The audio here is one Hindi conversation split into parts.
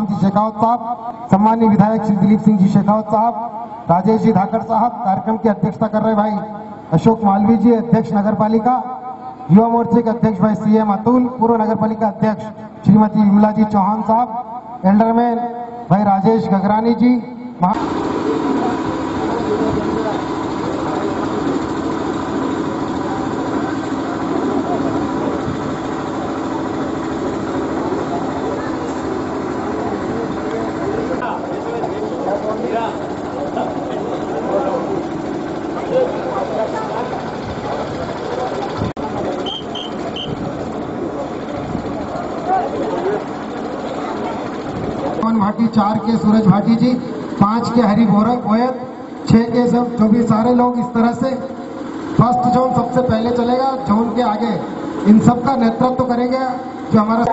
सिंह जी शेखावत साहब, सम्मानीय विधायक श्री दिलीप सिंह जी शेखावत साहब, राजेश जी धाकड़ साहब कार्यक्रम की अध्यक्षता कर रहे भाई अशोक मालवी जी अध्यक्ष नगर पालिका, युवा मोर्चे के अध्यक्ष भाई सीएम अतुल, पूर्व नगर पालिका अध्यक्ष श्रीमती विमला जी चौहान साहब, एल्डरमैन भाई राजेश गगरानी जी, भाटी, 4 के सूरज भाटी जी, 5 के हरि बोयत, 6 के सब जो भी सारे लोग इस तरह से फर्स्ट जोन सबसे पहले चलेगा, जोन के आगे इन सब का नेतृत्व करेंगे जो हमारा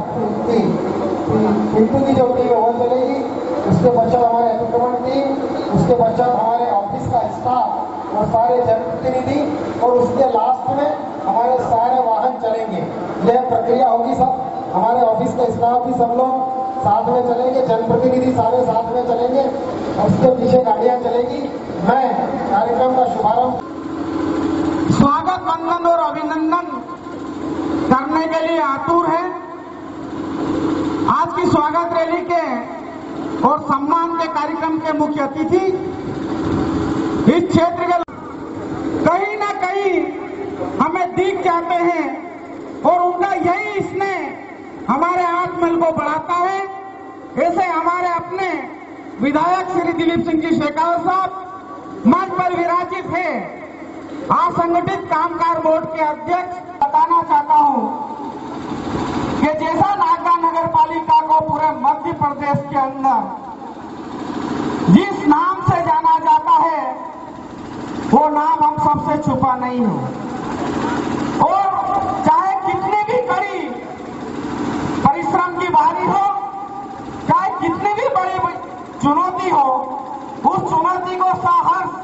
पिंटू की जो टीम है वो चलेगी, उसके पश्चात हमारे अतिक्रमण टीम, उसके पश्चात हमारे ऑफिस का स्टाफ और सारे जनप्रतिनिधि और उसके लास्ट में हमारे सारे वाहन चलेंगे। यह प्रक्रिया होगी, सब हमारे ऑफिस का स्टाफ भी सब लोग साथ में चलेंगे, जनप्रतिनिधि सारे साथ में चलेंगे और उसके पीछे गाड़ियां चलेगी। मैं कार्यक्रम का शुभारंभ स्वागत वंदन और अभिनंदन करने के लिए आतुर है। आज की स्वागत रैली के और सम्मान के कार्यक्रम के मुख्य अतिथि इस क्षेत्र के कहीं ना कहीं हमें दिख जाते हैं और उनका यही स्नेह हमारे आत्मबल को बढ़ाता है। ऐसे हमारे अपने विधायक श्री दिलीप सिंह जी शेखावत साहब मंच पर विराजित है। असंगठित कामगार बोर्ड के अध्यक्ष बताना चाहता हूं कि जैसा नागदा नगर पालिका को पूरे मध्य प्रदेश के अंदर जिस नाम से जाना जाता है वो नाम हम सबसे छुपा नहीं है और चाहे कितनी भी कड़ी परिश्रम की बारी हो, चाहे कितनी भी बड़ी चुनौती हो, उस चुनौती को साहस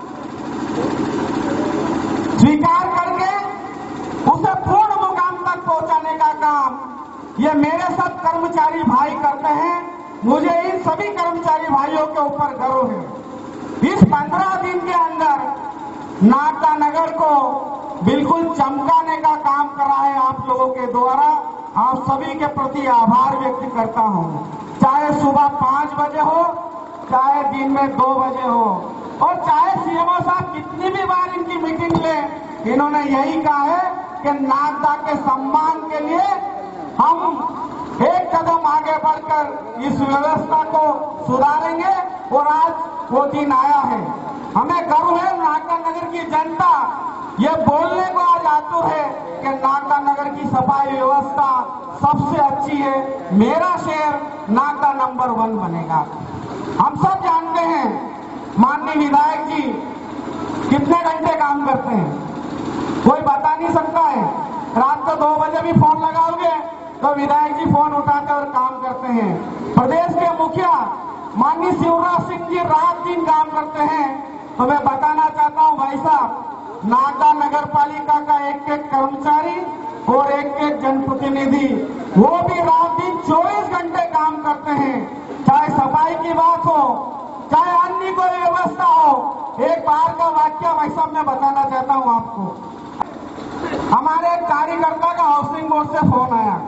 स्वीकार करके उसे पूर्ण मुकाम तक पहुंचाने का काम ये मेरे सब कर्मचारी भाई करते हैं। मुझे इन सभी कर्मचारी भाइयों के ऊपर गर्व है। इस 15 दिन के अंदर नागदा नगर को बिल्कुल चमकाने का काम करा है आप लोगों के द्वारा। आप सभी के प्रति आभार व्यक्त करता हूं। चाहे सुबह 5 बजे हो, चाहे दिन में 2 बजे हो और चाहे सीएमओ साहब कितनी भी बार इनकी मीटिंग ले, इन्होंने यही कहा है कि नागदा के सम्मान के लिए हम एक कदम आगे बढ़कर इस व्यवस्था को सुधारेंगे और आज वो दिन आया है। हमें गर्व है, नागदा नगर की जनता ये बोलने को आज आतुर है कि नागदा नगर की सफाई व्यवस्था सबसे अच्छी है, मेरा शहर नागदा नंबर 1 बनेगा। हम सब जानते हैं माननीय विधायक जी कितने घंटे काम करते हैं, कोई बता नहीं सकता है। रात को 2 बजे भी फोन लगाओगे तो विधायक जी फोन उठाते और काम करते हैं। प्रदेश के मुखिया माननीय शिवराज सिंह जी रात दिन काम करते हैं। तो मैं बताना चाहता हूं भाई साहब, नागदा नगर पालिका का एक एक कर्मचारी और एक एक जनप्रतिनिधि वो भी रात दिन 24 घंटे काम करते हैं। चाहे सफाई की बात हो, चाहे अन्य कोई व्यवस्था हो। एक बार का वाक्य भाई साहब मैं बताना चाहता हूं आपको। हमारे एक कार्यकर्ता का हाउसिंग बोर्ड से फोन आया,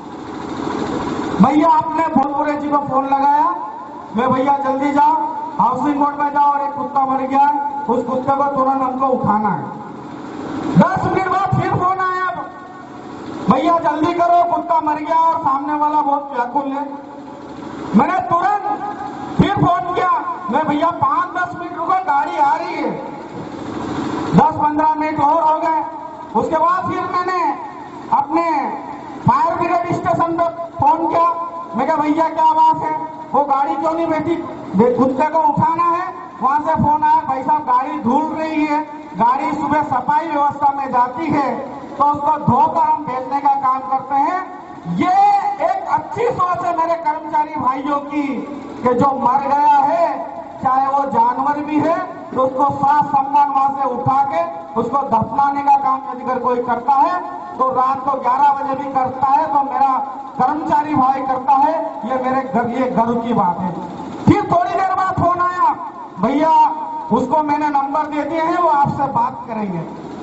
भैया आपने भोलपुरे जी को फोन लगाया, मैं भैया जल्दी जाओ हाउसिंग बोर्ड में जाओ और एक कुत्ता मर गया, उस कुत्ते को तुरंत हमको उठाना है। 10 मिनट बाद फिर फोन आया, भैया जल्दी करो कुत्ता मर गया और सामने वाला बहुत व्याकुल है। मैंने तुरंत फिर फोन किया, मैं भैया 5-10 मिनट रुको गाड़ी आ रही है। 10-15 मिनट और हो गए। उसके बाद फिर मैंने अपने फायर ब्रिगेड स्टेशन पर फोन किया, मैं कहा भैया क्या बात है, वो गाड़ी क्यों नहीं बैठी, कुत्ते को उठाना है। वहां से फोन आया, भाई साहब गाड़ी धुल रही है, गाड़ी सुबह सफाई व्यवस्था में जाती है तो उसको धोकर हम भेजने का काम करते हैं। ये एक अच्छी सोच है मेरे कर्मचारी भाइयों की कि जो मर गया है चाहे वो जानवर भी है तो उसको साथ सम्मान वहां से उठा के उसको दफनाने का काम यदि कोई करता है तो रात को 11 बजे भी करता है, तो मेरा कर्मचारी भाई करता है, ये मेरे गर्व की बात है। फिर थोड़ी देर बाद फोन आया, भैया उसको मैंने नंबर दे दिए हैं, वो आपसे बात करेंगे।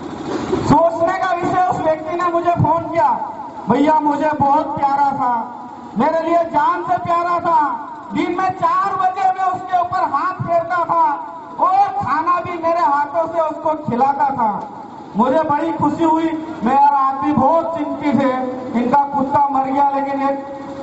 सोचने का विषय, उस व्यक्ति ने मुझे फोन किया, भैया मुझे बहुत प्यारा था, मेरे लिए जान से प्यारा था, दिन में 4 बजे मैं उसके ऊपर हाथ फेरता था और खाना भी मेरे हाथों से उसको खिलाता था। मुझे बड़ी खुशी हुई। मेरा आदमी बहुत चिंतित है, इनका कुत्ता मर गया, लेकिन एक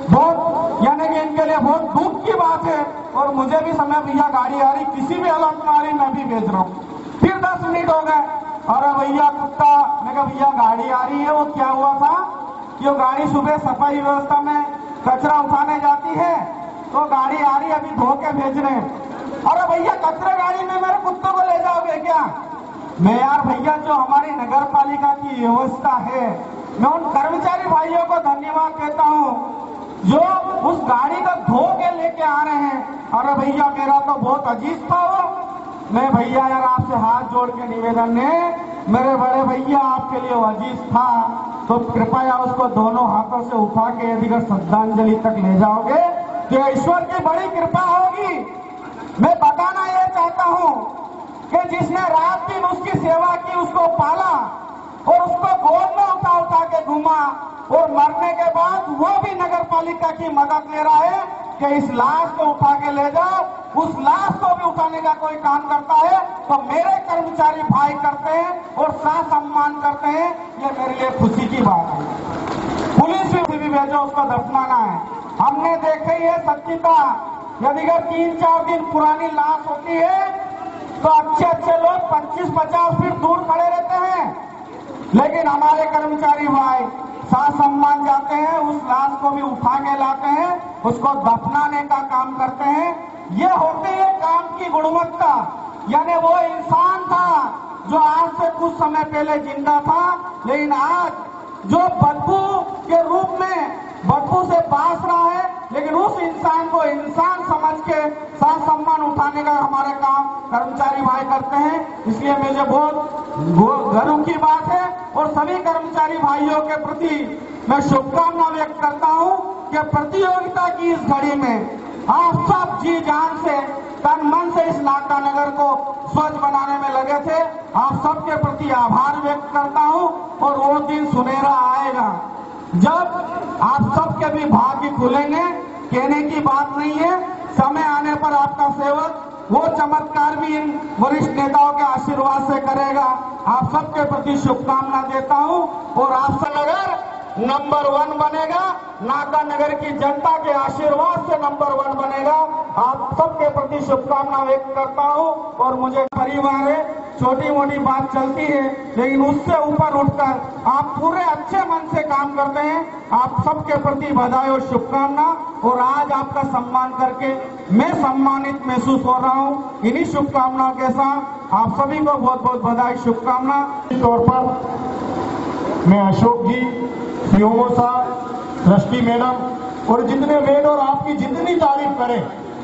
बहुत यानी कि इनके लिए बहुत दुख की बात है। और मुझे भी समय, भैया गाड़ी आ रही, किसी भी हालत में आ रही, मैं भी भेज रहा हूँ। फिर 10 मिनट हो गए, अरे भैया कुत्ता, मैं कहा भैया गाड़ी आ रही है। वो क्या हुआ था कि वो गाड़ी सुबह सफाई व्यवस्था में कचरा उठाने जाती है, तो गाड़ी आ रही, अभी धो के भेज रहे हैं। अरे भैया कचरा गाड़ी में मेरे कुत्तों को ले जाओगे क्या? मैं यार भैया, जो हमारी नगर पालिका की व्यवस्था है, मैं उन कर्मचारी भाइयों को धन्यवाद देता हूँ जो उस गाड़ी को धो के लेके आ रहे हैं। अरे भैया मेरा तो बहुत अजीज था वो। मैं भैया यार आपसे हाथ जोड़ के निवेदन है, मेरे बड़े भैया आपके लिए वो अजीज था, तो कृपया उसको दोनों हाथों से उठा के यदि श्रद्धांजलि तक ले जाओगे तो ईश्वर की बड़ी कृपा होगी। मैं बताना ये चाहता हूँ कि जिसने रात दिन उसकी सेवा की, उसको पाला और उसको गोद में उठा के घुमा, और मरने के बाद वो भी नगर पालिका की मदद ले रहा है कि इस लाश को उठा के ले जाओ, उस लाश को भी उठाने का कोई काम करता है, तो मेरे कर्मचारी भाई करते हैं और साथ सम्मान करते हैं। ये मेरे लिए खुशी की बात है। पुलिस भी भेजो, उसको दफनाना है। हमने देखी है सच्चिता, यदि 3-4 दिन पुरानी लाश होती है तो अच्छे लोग 25-50 फीट दूर खड़े रहते हैं, लेकिन हमारे कर्मचारी भाई साथ सम्मान जाते हैं, उस लाश को भी उठा के लाते हैं, उसको दफनाने का काम करते हैं। ये होती है काम की गुणवत्ता। यानी वो इंसान था जो आज से कुछ समय पहले जिंदा था, लेकिन आज जो बदबू के रूप में बदबू से बास रहा है, लेकिन उस इंसान को इंसान समझ के साथ सम्मान उठाने का हमारे काम कर्मचारी भाई करते हैं। इसलिए मुझे बहुत गर्व की बात है और सभी कर्मचारी भाइयों के प्रति मैं शुभकामना व्यक्त करता हूं कि प्रतियोगिता की इस घड़ी में आप सब जी जान से, तन मन से इस नागदा नगर को स्वच्छ बनाने में लगे थे। आप सबके प्रति आभार व्यक्त करता हूं और वो दिन सुनहरा आएगा जब आप सबके भी भाग्य खुलेंगे। कहने की बात नहीं है, समय आने पर आपका सेवक वो चमत्कार भी इन वरिष्ठ नेताओं के आशीर्वाद से करेगा। आप सबके प्रति शुभकामना देता हूं और आपसे नगर नंबर 1 बनेगा, नागदा नगर की जनता के आशीर्वाद से नंबर 1 बनेगा। आप सबके प्रति शुभकामना व्यक्त करता हूं और मुझे परिवार है, छोटी मोटी बात चलती है, लेकिन उससे ऊपर उठकर आप पूरे अच्छे मन से काम करते हैं। आप सबके प्रति बधाई और शुभकामना। और आज आपका सम्मान करके मैं सम्मानित महसूस हो रहा हूं। इन्हीं शुभकामनाओं के साथ आप सभी को बहुत बहुत बधाई, शुभकामना। तौर पर मैं अशोक जी, सीओ साहब, ट्रस्टी मैडम और जितने मेड और आपकी जितनी तारीफ करें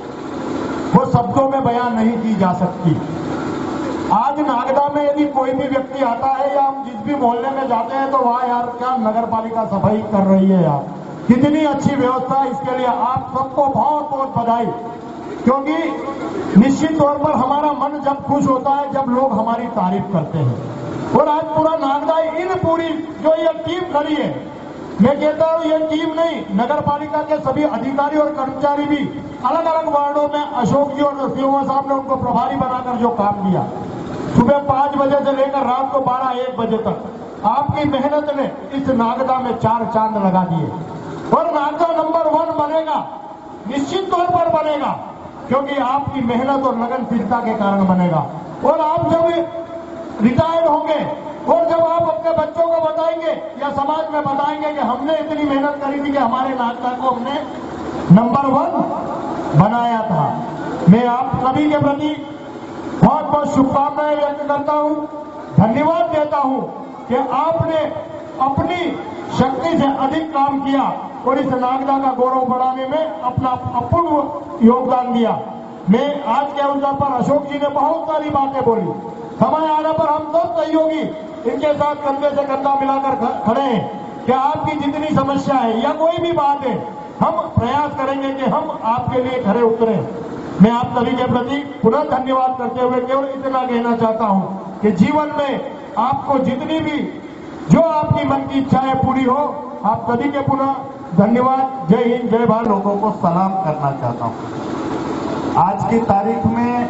वो शब्दों में बयान नहीं की जा सकती। आज नागदा में यदि कोई भी व्यक्ति आता है या हम जिस भी मोहल्ले में जाते हैं तो वहां यार क्या नगर पालिका सफाई कर रही है यार, कितनी अच्छी व्यवस्था। इसके लिए आप सबको बहुत बहुत बधाई, क्योंकि निश्चित तौर पर हमारा मन जब खुश होता है जब लोग हमारी तारीफ करते हैं। और आज पूरा नागदा इन पूरी जो ये टीम खड़ी है, मैं कहता हूं ये टीम नहीं, नगर पालिका के सभी अधिकारी और कर्मचारी भी अलग अलग वार्डों में अशोक जी और सीओ साहब ने उनको प्रभारी बनाकर जो काम किया, सुबह 5 बजे से लेकर रात को 12-1 बजे तक आपकी मेहनत ने इस नागदा में 4 चांद लगा दिए। और नागदा नंबर 1 बनेगा, निश्चित तौर पर बनेगा, क्योंकि आपकी मेहनत और लगनशीलता के कारण बनेगा। और आप जब रिटायर्ड होंगे और जब आप अपने बच्चों को बताएंगे या समाज में बताएंगे कि हमने इतनी मेहनत करी थी कि हमारे नागदा को हमने नंबर 1 बनाया था। मैं आप सभी के प्रति बहुत बहुत शुभकामनाएं व्यक्त करता हूं, धन्यवाद देता हूं कि आपने अपनी शक्ति से अधिक काम किया और इस नागदा का गौरव बढ़ाने में अपना अपूर्व योगदान दिया। मैं आज के अवसर पर अशोक जी ने बहुत सारी बातें बोली, समय आने पर हम सब सहयोगी इनके साथ कंधे से कंधा मिलाकर खड़े हैं कि आपकी जितनी समस्या है या कोई भी बात है, हम प्रयास करेंगे कि हम आपके लिए खड़े उतरे। मैं आप सभी के प्रति पुनः धन्यवाद करते हुए केवल इतना कहना चाहता हूं कि जीवन में आपको जितनी भी जो आपकी मन की इच्छाएं पूरी हो, आप सभी के पुनः धन्यवाद। जय हिंद, जय भारत। लोगों को सलाम करना चाहता हूं। आज की तारीख में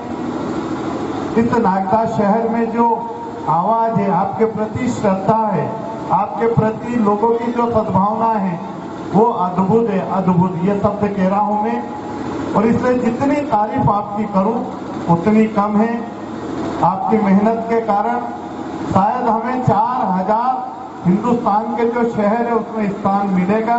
इस नागदा शहर में जो आवाज है, आपके प्रति श्रद्धा है, आपके प्रति लोगों की जो सद्भावना है, वो अद्भुत है, अद्भुत। ये शब्द कह रहा हूं मैं, और इसलिए जितनी तारीफ आपकी करूं उतनी कम है। आपकी मेहनत के कारण शायद हमें 4000 हिंदुस्तान के जो शहर है उसमें स्थान मिलेगा।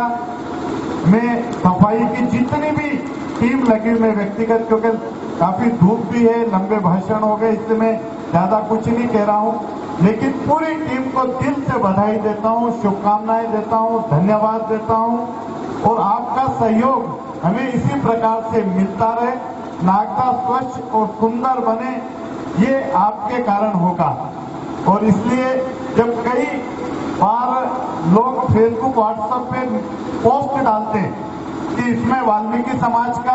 मैं सफाई की जितनी भी टीम लगी मैं व्यक्तिगत, क्योंकि काफी धूप भी है, लंबे भाषण हो गए, इससे मैं ज्यादा कुछ नहीं कह रहा हूं, लेकिन पूरी टीम को दिल से बधाई देता हूं, शुभकामनाएं देता हूं, धन्यवाद देता हूं। और आपका सहयोग हमें इसी प्रकार से मिलता रहे, नागदा स्वच्छ और सुंदर बने, ये आपके कारण होगा। और इसलिए जब कई बार लोग फेसबुक व्हाट्सएप पे पोस्ट डालते हैं कि इसमें वाल्मीकि समाज का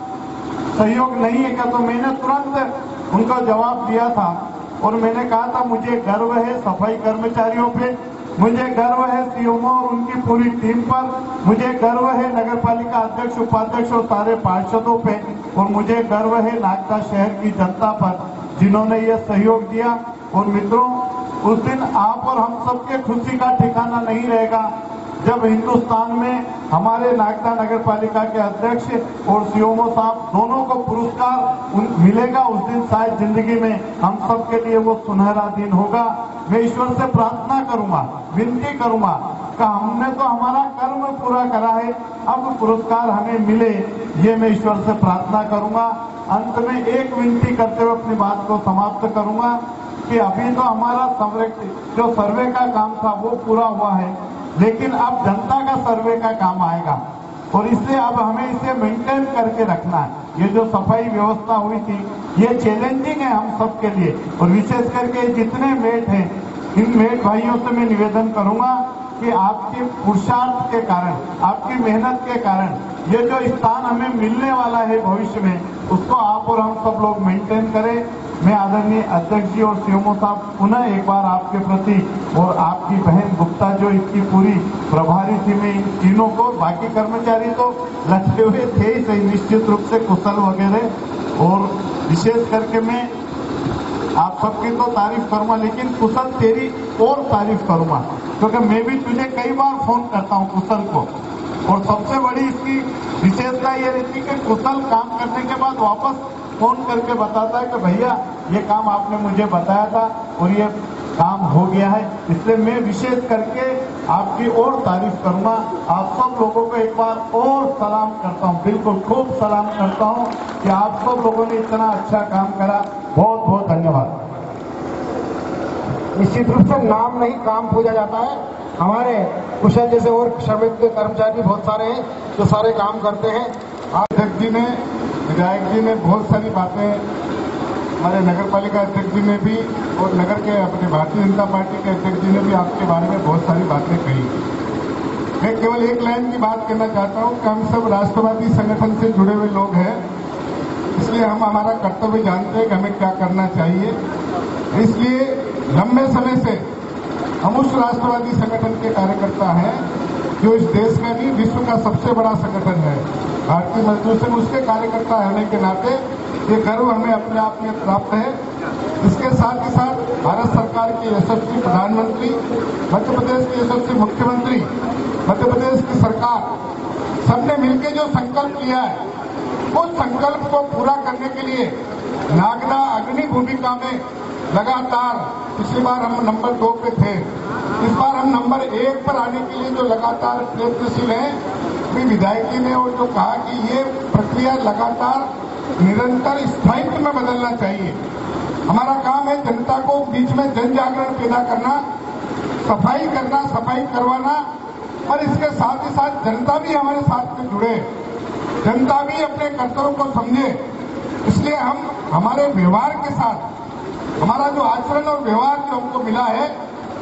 सहयोग नहीं है क्या, तो मैंने तुरंत उनको जवाब दिया था और मैंने कहा था मुझे गर्व है सफाई कर्मचारियों पे, मुझे गर्व है सीएमओ और उनकी पूरी टीम पर, मुझे गर्व है नगर पालिका अध्यक्ष उपाध्यक्ष और सारे पार्षदों पे, और मुझे गर्व है नागदा शहर की जनता पर जिन्होंने ये सहयोग दिया। और मित्रों, उस दिन आप और हम सबके खुशी का ठिकाना नहीं रहेगा जब हिंदुस्तान में हमारे नागदा नगर पालिका के अध्यक्ष और सीएमओ साहब दोनों को पुरस्कार मिलेगा। उस दिन शायद जिंदगी में हम सब के लिए वो सुनहरा दिन होगा। मैं ईश्वर से प्रार्थना करूंगा, विनती करूंगा कि हमने तो हमारा कर्म पूरा करा है, अब पुरस्कार हमें मिले, ये मैं ईश्वर से प्रार्थना करूंगा। अंत में एक विनती करते हुए अपनी बात को समाप्त करूंगा कि अभी तो हमारा जो सर्वे का काम था वो पूरा हुआ है, लेकिन अब जनता का सर्वे का काम आएगा, और इसलिए अब हमें इसे मेंटेन करके रखना है। ये जो सफाई व्यवस्था हुई थी ये चैलेंजिंग है हम सब के लिए, और विशेष करके जितने मेट हैं इन मेट भाइयों से मैं निवेदन करूंगा कि आपके पुरुषार्थ के कारण, आपकी मेहनत के कारण ये जो स्थान हमें मिलने वाला है भविष्य में, उसको आप और हम सब लोग मेंटेन करें। मैं आदरणीय अध्यक्ष जी और सीएमओ साहब पुनः एक बार आपके प्रति, और आपकी बहन गुप्ता जो इसकी पूरी प्रभारी थी, मैं इन तीनों को, बाकी कर्मचारी तो लगे हुए थे ही सही निश्चित रूप से, कुशल वगैरह, और विशेष करके मैं आप सबकी तो तारीफ करूंगा, लेकिन कुशल तेरी और तारीफ करूंगा, क्योंकि मैं भी तुझे कई बार फोन करता हूं कुशल को, और सबसे बड़ी इसकी विशेषता ये रहती है कि कुशल काम करने के बाद वापस फोन करके बताता है कि भैया ये काम आपने मुझे बताया था और ये काम हो गया है। इसलिए मैं विशेष करके आपकी और तारीफ करूंगा। आप सब लोगों को एक बार और सलाम करता हूं, बिल्कुल खूब सलाम करता हूं कि आप सब लोगों ने इतना अच्छा काम करा। बहुत बहुत धन्यवाद। निश्चित रूप से नाम नहीं काम पूजा जाता है। हमारे कुशल जैसे और श्रमिक कर्मचारी बहुत सारे हैं जो सारे काम करते हैं। अध्यक्ष जी ने, विधायक जी ने बहुत सारी बातें, हमारे नगर पालिका अध्यक्ष जी ने भी और नगर के अपने भारतीय जनता पार्टी के अध्यक्ष जी ने भी आपके बारे में बहुत सारी बातें कही। मैं केवल एक लाइन की बात कहना चाहता हूं कि हम सब राष्ट्रवादी संगठन से जुड़े हुए लोग हैं, इसलिए हम हमारा कर्तव्य जानते हैं कि हमें क्या करना चाहिए। इसलिए लंबे समय से हम उस राष्ट्रवादी संगठन के कार्यकर्ता हैं जो इस देश में भी विश्व का सबसे बड़ा संगठन है। भारतीय मजदूर संघ उसके कार्यकर्ता होने के नाते ये गर्व हमें अपने आप में प्राप्त है। इसके साथ ही साथ भारत सरकार के यशस्वी प्रधानमंत्री, मध्य प्रदेश के यशस्वी मुख्यमंत्री, मध्य प्रदेश की सरकार, सबने मिलकर जो संकल्प लिया है, उस संकल्प को पूरा करने के लिए नागदा अग्नि भूमिका में लगातार, पिछली बार हम नंबर 2 पे थे, इस बार हम नंबर 1 पर आने के लिए जो लगातार प्रयत्नशील है। अपनी विधायक जी ने और जो कहा कि ये प्रक्रिया लगातार निरंतर स्थायित्व में बदलना चाहिए। हमारा काम है जनता को बीच में जन जागरण पैदा करना, सफाई करना, सफाई करवाना, और इसके साथ ही साथ जनता भी हमारे साथ में जुड़े, जनता भी अपने कर्तव्यों को समझे। इसलिए हम हमारे व्यवहार के साथ, हमारा जो आचरण और व्यवहार जो हमको मिला है,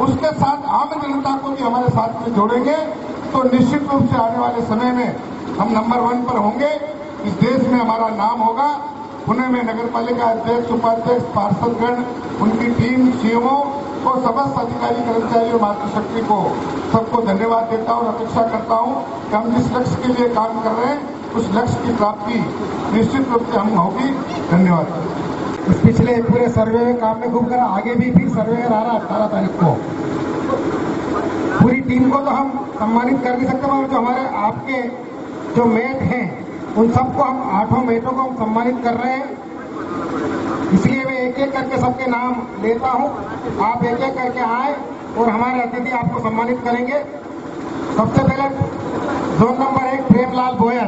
उसके साथ आम जनता को भी हमारे साथ में जोड़ेंगे तो निश्चित रूप से आने वाले समय में हम नंबर 1 पर होंगे। इस देश में हमारा नाम होगा। पुणे में नगर पालिका अध्यक्ष, उपाध्यक्ष, पार्षदगण, उनकी टीम, सीएमओ और समस्त अधिकारी, कर्मचारी और मातृशक्ति को सबको धन्यवाद देता हूं और अपेक्षा करता हूं कि हम जिस लक्ष्य के लिए काम कर रहे हैं उस लक्ष्य की प्राप्ति निश्चित रूप से हम होगी। धन्यवाद। इस पिछले पूरे सर्वे में काम में खूब करा, आगे भी फिर सर्वे आ रहा 18 तारीख को। पूरी टीम को तो हम सम्मानित कर नहीं सकते, मगर जो हमारे आपके जो मेट हैं उन सबको हम 8 मेटों को हम सम्मानित कर रहे हैं। इसलिए मैं एक एक करके सबके नाम लेता हूं, आप एक एक करके आए और हमारे अतिथि आपको सम्मानित करेंगे। सबसे पहले जोन नंबर 1 प्रेमलाल बोयर,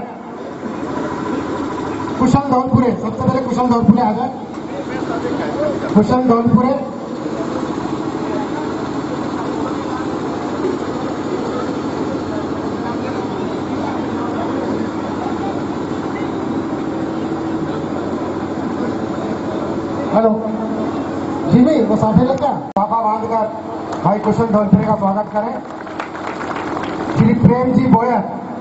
कुशल धौलपुरे। सबसे पहले कुशल धौलपुरे आ जाए। कुशल धौलपुरे, हेलो जी भाई, वो साफे लग गया। पापा बांधकर भाई कुशल धौलपुरे का स्वागत करें। श्री प्रेम जी बोयर,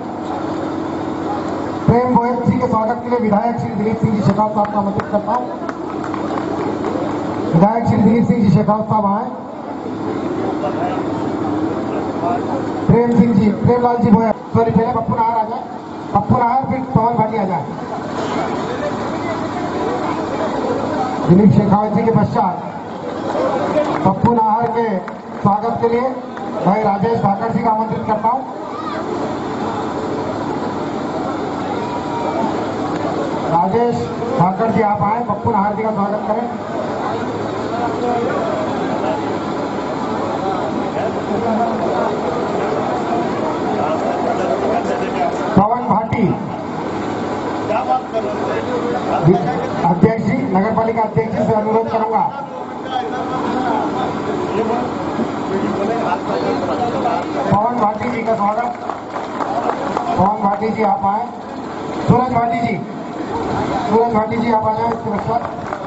प्रेम बोयर जी के स्वागत के लिए विधायक श्री दिलीप सिंह जी शेखावत साहब का आमंत्रित करता हूं। विधायक श्री दिलीप सिंह जी शेखावत साहब आए। प्रेम सिंह जी, प्रेमलाल जी बोयर, सॉरी पहले पप्पू नाहर आ जाए। पप्पू नाहर, फिर पवन भाटी आ जाए। दिलीप शेखावत जी के पश्चात पप्पू नाहर के स्वागत के लिए भाई राजेश धाकड़ जी का आमंत्रित करता हूं। राजेश धाकड़ जी आप आए, पप्पू नाहर जी का स्वागत करें। पवन भाटी, अध्यक्ष जी, नगर पालिका अध्यक्ष जी से अनुरोध करूंगा। पवन भाटी जी का स्वागत। पवन भाटी जी आप आए। सूरज भाटी जी, सूरज भाटी जी आप आ जाए। इसके पश्चात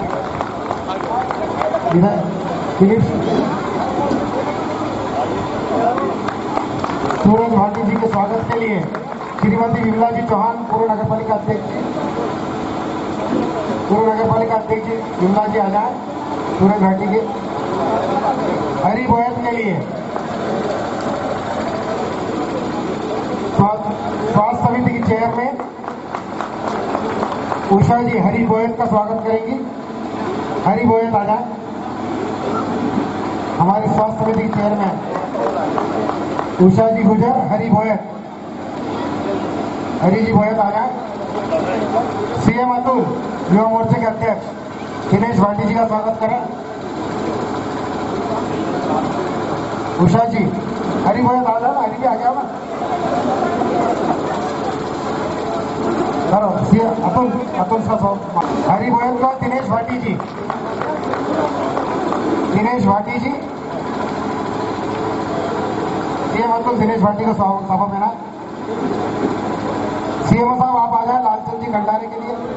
सूरज भाटी जी के स्वागत के लिए श्रीमती विमला जी चौहान, पूर्व नगर पालिका अध्यक्ष जी, पूर्व नगर पालिका अध्यक्ष जी विमला जी आ जाए। सूरज भाटी के हरि बोयल के लिए स्वास्थ्य समिति की चेयरमैन उषा जी हरि बोयल का स्वागत करेंगी। हरि बोयल आ जाए। हमारे स्वास्थ्य समिति की चेयरमैन उषा जी गुजर, हरि बोयल, हरि जी बोयल आ जाए। सीएम अतुल, युवा मोर्चे के अध्यक्ष दिनेश भाटी जी का स्वागत करें। उषा जी, हरि बोयल आ जाए। हरि जी आ गया ना, चलो सीएम अतुल, अतुल का स्वागत। हरि बोयल को दिनेश भाटी जी, दिनेश भाटी जी, सीएम अतुल दिनेश भाटी को सभा में ना। सीएमओ साहब आप आ जाए लालचंद जी खंडारे के लिए।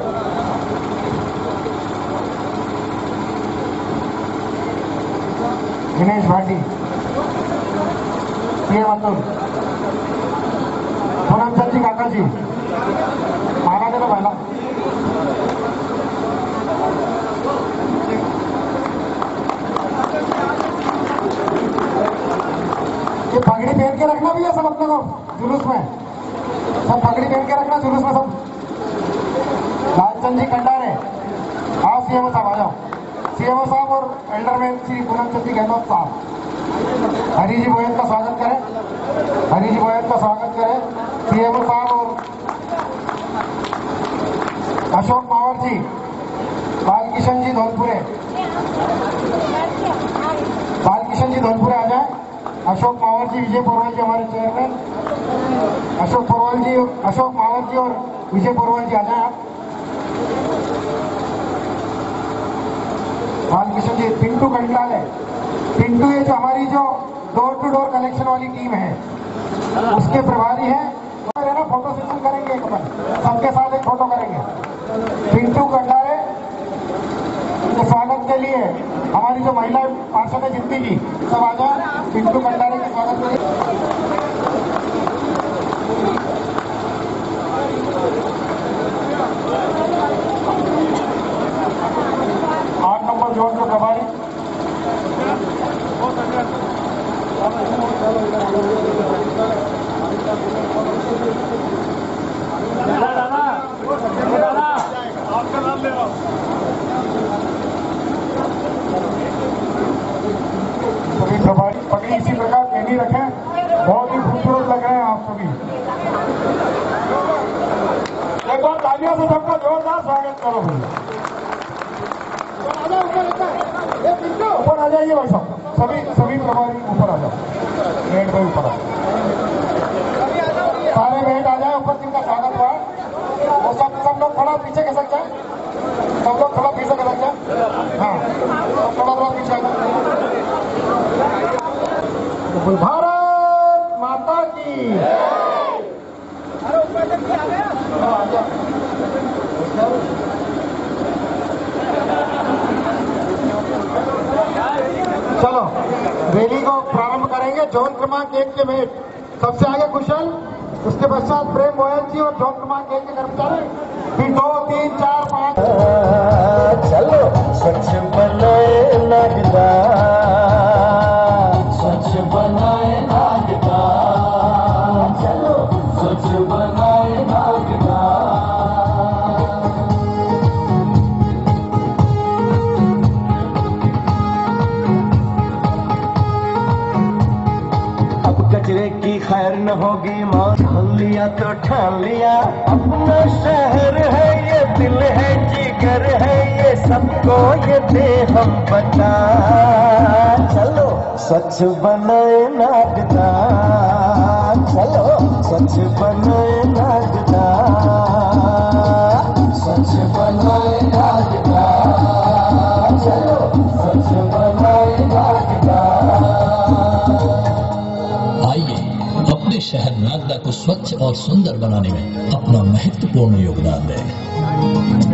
दिनेश भाटी, सीएम अतुल, पूनमचंद जी काका जी आना देना पहला। ये पगड़ी पहन के रखना भी है सब अपने को जुलूस में, सब पगड़ी पहन के रखना जुलूस में सब। लालचंद जी खंडारे आओ। सीएमओ साहब आ जाओ। सीएमओ साहब और एल्डरमैन श्री पूनमचंद जी गहलोत साहब हरि जी बोयल का स्वागत करें। हरि जी बोयल का स्वागत करें। सीएमओ साहब और अशोक मावर जी, बालकिशन जी धौलपुरे, बालकिशन जी धौलपुरे आ जाए। अशोक मावर जी, विजय पोरवल जी हमारे चेयरमैन, अशोक पोरवल जी, अशोक मावर जी और विजय पोरवल जी आ जाए आप। बालकिशन जी, पिंटू कंडलाल है। पिंटू ये जो हमारी जो डोर टू डोर कलेक्शन वाली टीम है उसके प्रभारी है। ना फोटो सेशन करेंगे एक बार, सबके साथ एक फोटो करेंगे। पिंटू कंडारे स्वागत के लिए हमारी जो महिला पार्षद है जितनी भी सब आ जाए, पिंटू भंडारे के स्वागत करें। 8 नंबर जोन के प्रभारी सभी प्रभारी पगड़ी इसी प्रकार कैदी रखें, बहुत ही खूबसूरत लग रहे हैं आप सभी। एक बार तालियों से सबका जोरदार स्वागत करो भैया। ऊपर आ जाइए भाई साहब, सभी प्रभारी ऊपर आ जाओ, गेट पे ऊपर आ जाओ, सारे बैठ आ जाए ऊपर जिनका स्वागत हुआ है वो सब लोग थोड़ा पीछे खसक जाए, सब लोग थोड़ा पीछे खसक जाए। हाँ, थोड़ा पीछे आ जाए। भारत माता की। चलो रैली को प्रारंभ करेंगे। जोन क्रमांक 1 के मेट सबसे आगे कुशल, उसके पश्चात प्रेम गोयल जी और जोन क्रमांक 1 के कर्मचारी, फिर 2, 3, 4, 5। चलो स्वच्छ बनाए नागदा, स्वच्छ बनाए नागदा, चलो स्वच्छ बनाए नागदा। कचरे की खैर न होगी माँ, ठान लिया तो ठान लिया, अपना शहर है ये, दिल है जिगर है ये, सबको ये दे हम बता। चलो स्वच्छ बनाए नागदा, चलो स्वच्छ बनाए नागदा, स्वच्छ बनाए नागदा, चलो स्वच्छ बनाए नागदा। आइए अपने शहर नागदा को स्वच्छ और सुंदर बनाने में अपना महत्वपूर्ण योगदान दें।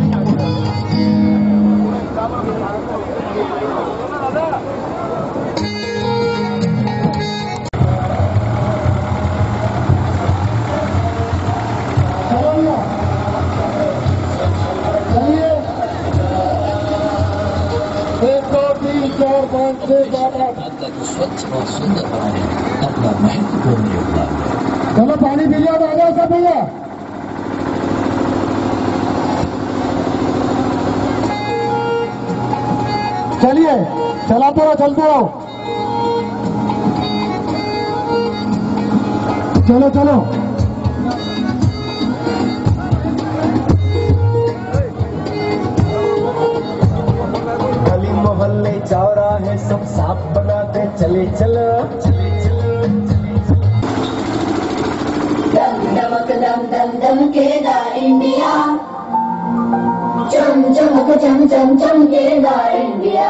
नागदा को स्वच्छ और सुंदर बनाने में अपना महत्वपूर्ण योगदान दें। चलो पानी पी लिया तो आ जाओ सब भैया। चलिए चलाते रहो, चलते रहो, चलो चलो। गली मोहल्ले चौराहे सब साफ बनाते चले चलो, चले चलो, चले चलो। दम दमक दम दम दम केदा इंडिया, चम चमक चम चम चमकेगा इंडिया।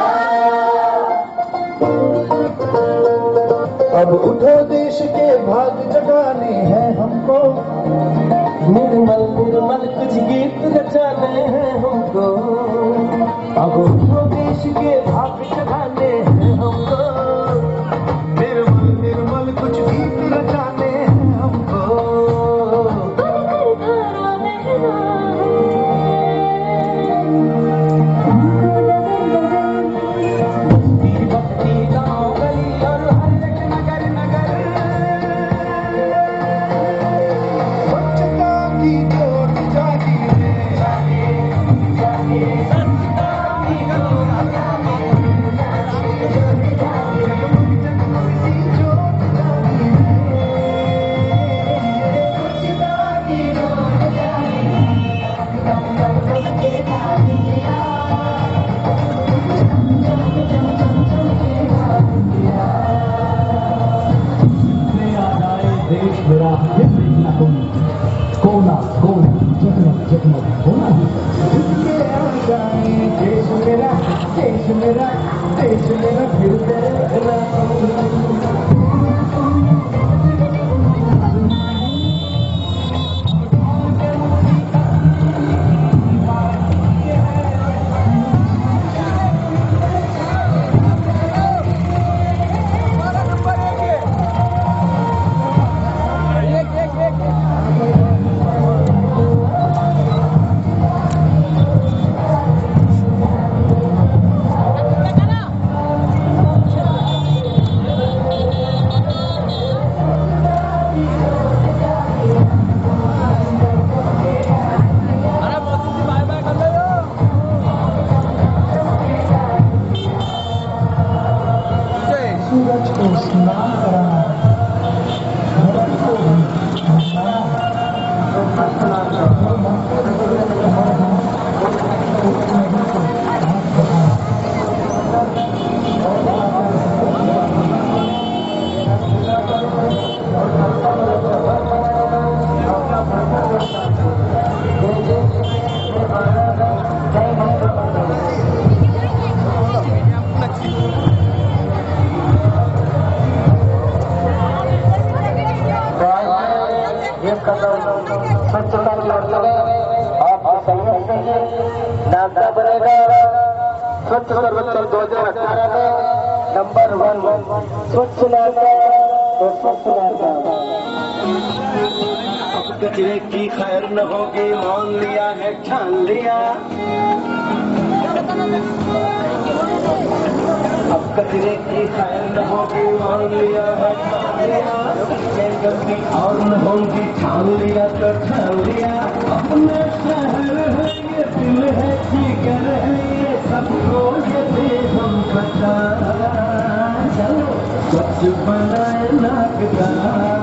अब उठो देश के भाग जगाने हैं हमको, निर्मल निर्मल कुछ गीत रचाने हैं हमको। अब उठो देश के भाग जगाने हैं हमको, निर्मल निर्मल कुछ गीत रचाने हैं हमको। कोना कोना जगमग जगमग होना ही देश मेरा देश मेरा देश मेरा फिर तेरे एक कदम स्वच्छता की ओर चले। आप सहयोग करिए, नागदा बनेगा स्वच्छ सर्वेक्षण 2018 में नंबर 1 स्वच्छ नागदा तो स्वच्छ नागदा। अब कचरे की खैर न होगी, मान लिया है ठान लिया। अब कचरे की खैर न होगी, मान लिया है ठान लिया। ये गलती और न होगी, ठान लिया तो ठान लिया। अपना शहर है ये दिल है जिगर है ये सबको ये दे हम बता। चलो स्वच्छ बनाए नागदा।